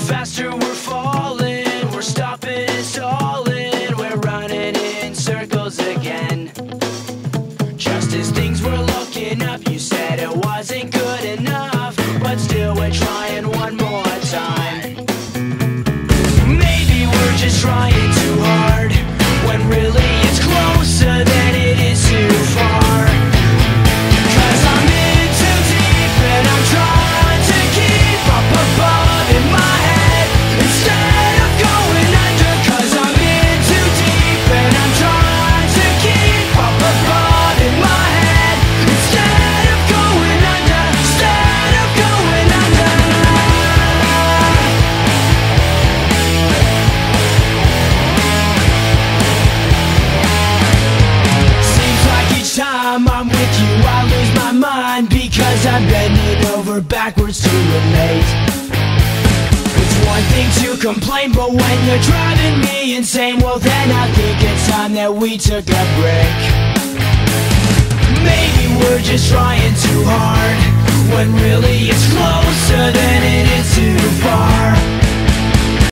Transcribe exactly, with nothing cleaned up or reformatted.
faster we're falling, we're stopping and stalling, we're running in circles again. Just as things were looking up, you said it wasn't good enough, but still we're trying one more time. Maybe we're just trying too hard, when really it's closer than it is too far. Cause I'm in too deep and I'm trying to keep up above in my head instead of going under. Cause I'm in too deep and I'm trying to keep up above in my head instead of going under, instead of going under. Seems like each time I'm with you I lose my mind, because I'm bending over backwards to relate. It's one thing to complain, but when you're driving me insane, well then I think it's time that we took a break. Maybe we're just trying too hard, when really it's closer than it is too far.